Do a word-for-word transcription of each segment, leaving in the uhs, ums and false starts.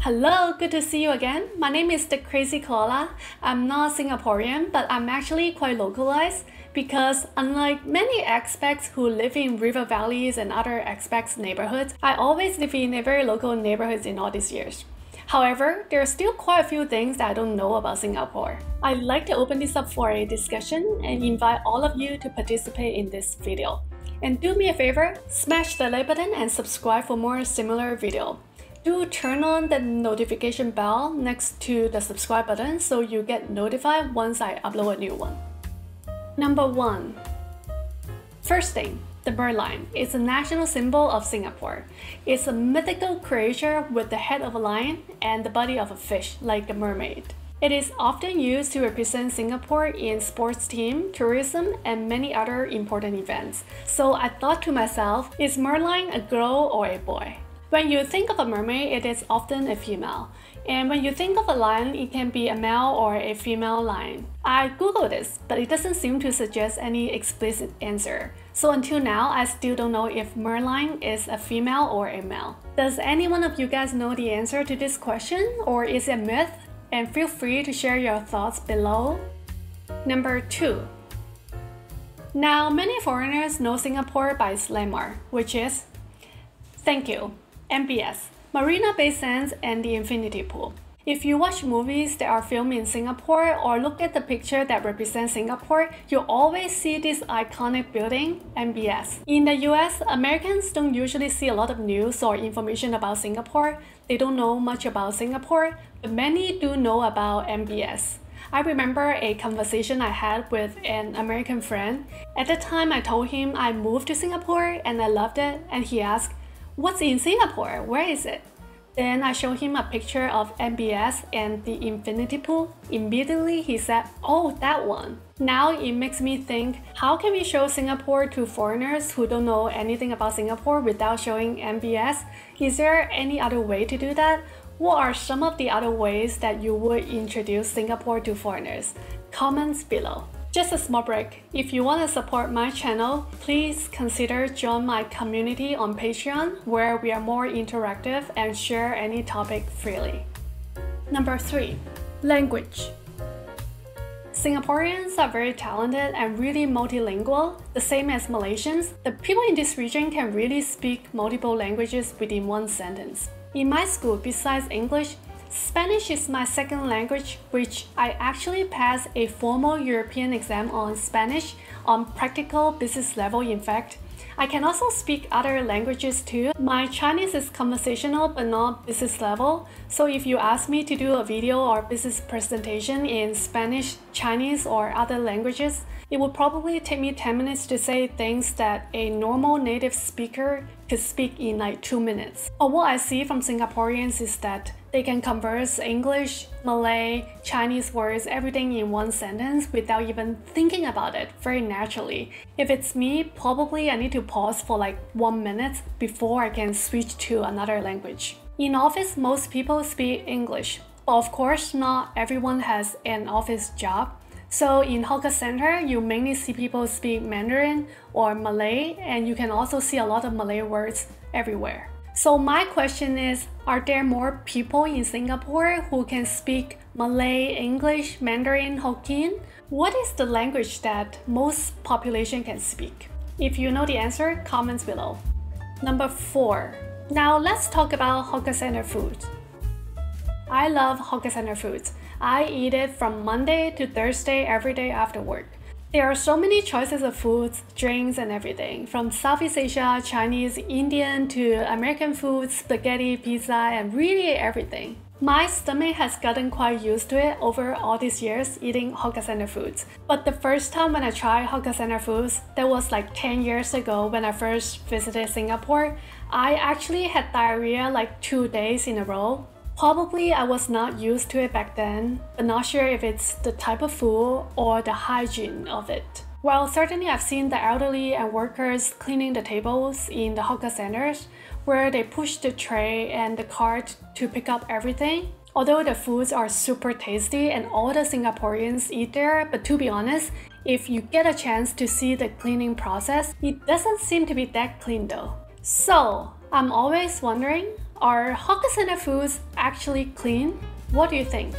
Hello, good to see you again. My name is the Crazy Koala. I'm not Singaporean, but I'm actually quite localized because unlike many expats who live in river valleys and other expats neighborhoods, I always live in a very local neighborhoods in all these years. However, there are still quite a few things that I don't know about Singapore. I'd like to open this up for a discussion and invite all of you to participate in this video. And do me a favor, smash the like button and subscribe for more similar video. Do turn on the notification bell next to the subscribe button so you get notified once I upload a new one. Number one. First thing, the merlion is a national symbol of Singapore. It's a mythical creature with the head of a lion and the body of a fish, like a mermaid. It is often used to represent Singapore in sports team, tourism, and many other important events. So I thought to myself, is merlion a girl or a boy? When you think of a mermaid, it is often a female. And when you think of a lion, it can be a male or a female lion. I googled this, but it doesn't seem to suggest any explicit answer. So until now, I still don't know if merlion is a female or a male. Does any one of you guys know the answer to this question, or is it a myth? And feel free to share your thoughts below. Number two. Now, many foreigners know Singapore by its landmark, which is thank you. M B S, Marina Bay Sands and the Infinity Pool. If you watch movies that are filmed in Singapore or look at the picture that represents Singapore, you always see this iconic building, M B S. In the U S, Americans don't usually see a lot of news or information about Singapore. They don't know much about Singapore, but many do know about M B S. I remember a conversation I had with an American friend. At the time, I told him I moved to Singapore and I loved it, and he asked, "What's in Singapore? Where is it?" Then I showed him a picture of M B S and the Infinity Pool. Immediately he said, "Oh, that one." Now it makes me think, how can we show Singapore to foreigners who don't know anything about Singapore without showing M B S? Is there any other way to do that? What are some of the other ways that you would introduce Singapore to foreigners? Comments below. Just a small break. If you want to support my channel, please consider join my community on Patreon, where we are more interactive and share any topic freely. Number three, language. Singaporeans are very talented and really multilingual, the same as Malaysians. The people in this region can really speak multiple languages within one sentence. In my school, besides English, Spanish is my second language, which I actually passed a formal European exam on Spanish on practical business level, in fact. I can also speak other languages too. My Chinese is conversational but not business level, so if you ask me to do a video or business presentation in Spanish, Chinese, or other languages, it would probably take me ten minutes to say things that a normal native speaker could speak in like two minutes. Or what I see from Singaporeans is that they can converse English, Malay, Chinese words, everything in one sentence without even thinking about it very naturally. If it's me, probably I need to pause for like one minute before I can switch to another language. In office, most people speak English, but of course not everyone has an office job. So in hawker center, you mainly see people speak Mandarin or Malay, and you can also see a lot of Malay words everywhere. So my question is, are there more people in Singapore who can speak Malay, English, Mandarin, Hokkien? What is the language that most population can speak? If you know the answer, comments below. Number four. Now let's talk about hawker center food. I love hawker center foods. I eat it from Monday to Thursday every day after work. There are so many choices of foods, drinks, and everything, from Southeast Asia, Chinese, Indian, to American food, spaghetti, pizza, and really everything. My stomach has gotten quite used to it over all these years eating hawker center foods. But the first time when I tried hawker center foods, that was like ten years ago when I first visited Singapore, I actually had diarrhea like two days in a row. Probably I was not used to it back then, but not sure if it's the type of food or the hygiene of it. Well, certainly I've seen the elderly and workers cleaning the tables in the hawker centers, where they push the tray and the cart to pick up everything. Although the foods are super tasty and all the Singaporeans eat there, but to be honest, if you get a chance to see the cleaning process, it doesn't seem to be that clean though. So, I'm always wondering, are hawker center foods actually clean? What do you think?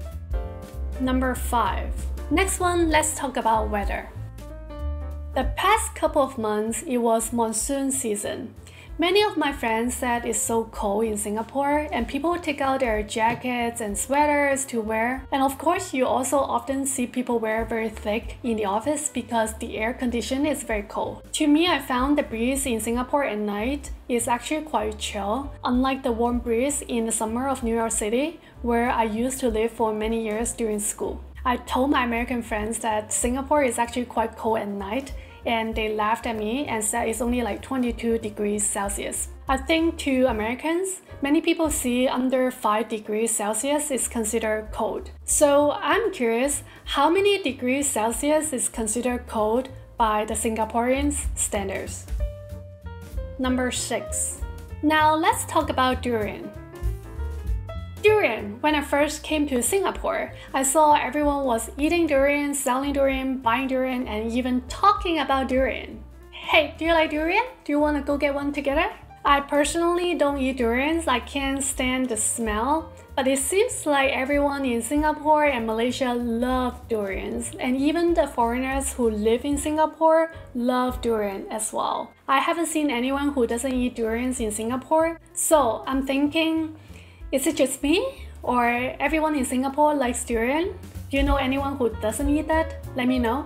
Number five. Next one, let's talk about weather. The past couple of months, it was monsoon season. Many of my friends said it's so cold in Singapore and people take out their jackets and sweaters to wear. And of course, you also often see people wear very thick in the office because the air condition is very cold. To me, I found the breeze in Singapore at night is actually quite chill, unlike the warm breeze in the summer of New York City, where I used to live for many years during school. I told my American friends that Singapore is actually quite cold at night, and they laughed at me and said it's only like twenty-two degrees Celsius. I think to Americans, many people see under five degrees Celsius is considered cold. So I'm curious, how many degrees Celsius is considered cold by the Singaporeans' standards? Number six. Now let's talk about durian. Durian. When I first came to Singapore, I saw everyone was eating durian, selling durian, buying durian, and even talking about durian. Hey, do you like durian? Do you want to go get one together? I personally don't eat durians, I can't stand the smell, but it seems like everyone in Singapore and Malaysia love durians, and even the foreigners who live in Singapore love durian as well. I haven't seen anyone who doesn't eat durians in Singapore, so I'm thinking, is it just me? Or everyone in Singapore likes durian? Do you know anyone who doesn't eat that? Let me know.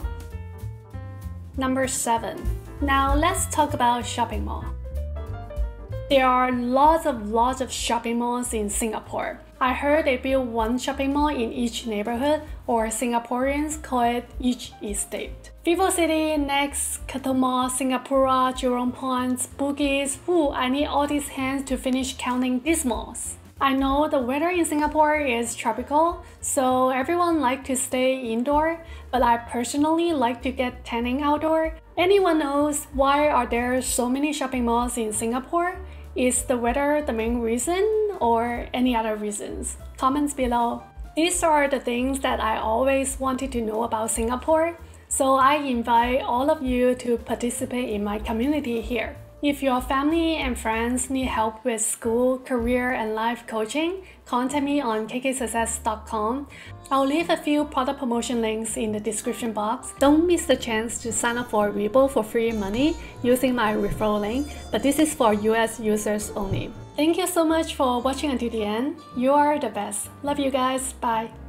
Number seven. Now let's talk about shopping mall. There are lots of lots of shopping malls in Singapore. I heard they build one shopping mall in each neighborhood, or Singaporeans call it each estate. VivoCity, Next, Katong Mall, Singapura, Jurong Point, Bugis. Ooh, I need all these hands to finish counting these malls. I know the weather in Singapore is tropical, so everyone likes to stay indoor, but I personally like to get tanning outdoor. Anyone knows why are there so many shopping malls in Singapore? Is the weather the main reason or any other reasons? Comments below. These are the things that I always wanted to know about Singapore, so I invite all of you to participate in my community here. If your family and friends need help with school, career, and life coaching, contact me on k k success dot com. I'll leave a few product promotion links in the description box. Don't miss the chance to sign up for Weibo for free money using my referral link, but this is for U S users only. Thank you so much for watching until the end. You are the best. Love you guys. Bye.